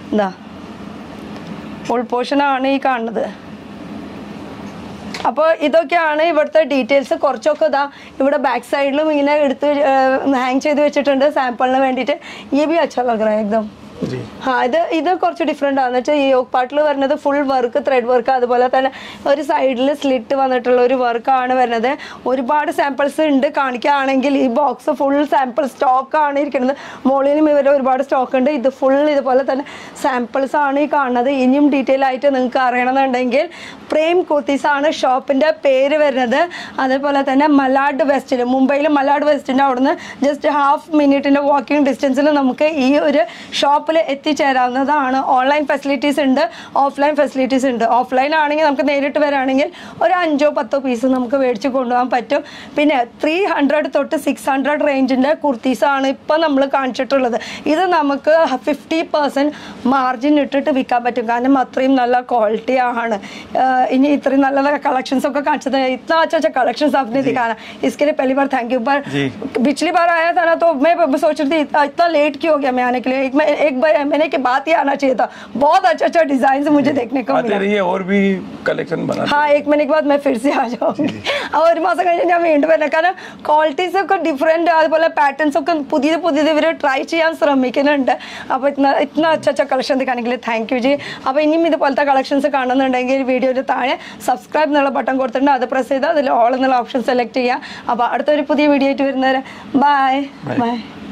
ഉൾപോഷനാണ് ഈ കാണുന്നത്. അപ്പോൾ ഇതൊക്കെയാണ് ഇവിടുത്തെ ഡീറ്റെയിൽസ്. കുറച്ചൊക്കെ ഇവിടെ ബാക്ക് സൈഡിലും ഇങ്ങനെ എടുത്ത് ഹാങ് ചെയ്ത് വെച്ചിട്ടുണ്ട് സാമ്പിളിന് വേണ്ടിയിട്ട്. ഈ ബി അച്ഛാ ലഗ് രഹാ एकदम. ഇത് കുറച്ച് ഡിഫറെൻ്റ് ആണെന്ന് വെച്ചാൽ ഈ യോക്ക് പാർട്ടിൽ വരുന്നത് ഫുൾ വർക്ക്, ത്രെഡ് വർക്ക്, അതുപോലെ തന്നെ ഒരു സൈഡിൽ സ്ലിറ്റ് വന്നിട്ടുള്ള ഒരു വർക്കാണ് വരുന്നത്. ഒരുപാട് സാമ്പിൾസ് ഉണ്ട് കാണിക്കുകയാണെങ്കിൽ. ഈ ബോക്സ് ഫുൾ സാമ്പിൾ സ്റ്റോക്കാണ് ഇരിക്കുന്നത്. മോളിലും ഇവരെ ഒരുപാട് സ്റ്റോക്ക് ഉണ്ട്. ഇത് ഫുൾ ഇതുപോലെ തന്നെ സാമ്പിൾസ് ആണ് ഈ കാണുന്നത്. ഇനിയും ഡീറ്റെയിൽ ആയിട്ട് നിങ്ങൾക്ക് അറിയണമെന്നുണ്ടെങ്കിൽ പ്രേം കുർത്തീസ് ആണ് ഷോപ്പിൻ്റെ പേര് വരുന്നത്. അതേപോലെ തന്നെ മലാഡ് വെസ്റ്റിൽ, മുംബൈയിൽ മലാഡ് വെസ്റ്റിൻ്റെ അവിടുന്ന് ജസ്റ്റ് ഹാഫ് മിനിറ്റിൻ്റെ വാക്കിംഗ് ഡിസ്റ്റൻസിൽ നമുക്ക് ഈ ഒരു ഷോപ്പിൽ എത്തിച്ചേരാവുന്നതാണ്. ഓൺലൈൻ ഫെസിലിറ്റീസ് ഉണ്ട്, ഓഫ്ലൈൻ ഫെസിലിറ്റീസ് ഉണ്ട്. ഓഫ്ലൈൻ ആണെങ്കിൽ നമുക്ക് നേരിട്ട് വരാണെങ്കിൽ ഒരു 5-10 പീസ് നമുക്ക് മേടിച്ച് കൊണ്ടുപോകാൻ പറ്റും. പിന്നെ 300 തൊട്ട് 600 റേഞ്ചിൻ്റെ കുർത്തീസാണ് ഇപ്പം നമ്മൾ കാണിച്ചിട്ടുള്ളത്. ഇത് നമുക്ക് 50% മാർജിൻ ഇട്ടിട്ട് വിൽക്കാൻ പറ്റും. കാരണം അത്രയും നല്ല ക്വാളിറ്റി ആണ്. ഇനി ഇത്രയും നല്ല കളക്ഷൻസ് ഒക്കെ കാണിച്ചത് इतना अच्छा कलेक्शन आपने दिखाया, इसके लिए पहली बार थैंक यू. पर पिछली बार आया था ना तो मैं सोच रही थी इतना लेट क्यों हो गया मैं आने के लिए. एक बार मैंने के बाद ही आना चाहिए था. बहुत अच्छा डिजाइन मुझे देखने को मिला. और भी कलेक्शन बना. हाँ, 1 महीने के बाद मैं फिर से आ जाऊंगी. ഒരു മാസം കഴിഞ്ഞ് ഞാൻ വീണ്ടും വരാം. കാരണം ക്വാളിറ്റീസ് ഒക്കെ ഡിഫറെന്റ്, അതുപോലെ പാറ്റേൺസ് ഒക്കെ പുതിയത് ഇവർ ട്രൈ ചെയ്യാൻ ശ്രമിക്കുന്നുണ്ട്. അപ്പോൾ ഇतना अच्छा കളക്ഷൻ ദിക്കാണെങ്കിൽ താങ്ക് യു ജി. അപ്പോൾ ഇനിയും ഇതുപോലത്തെ കളക്ഷൻസ് കാണുന്നുണ്ടെങ്കിൽ വീഡിയോയുടെ താഴെ സബ്സ്ക്രൈബ് എന്നുള്ള ബട്ടൺ കൊടുത്തിട്ടുണ്ട്, അത് പ്രസ് ചെയ്താൽ അതിൽ ഓൾ എന്നുള്ള ഓപ്ഷൻ സെലക്ട് ചെയ്യുക. അപ്പോൾ അടുത്തൊരു പുതിയ വീഡിയോ ആയിട്ട് വരുന്നവരെ ബൈ ബൈ.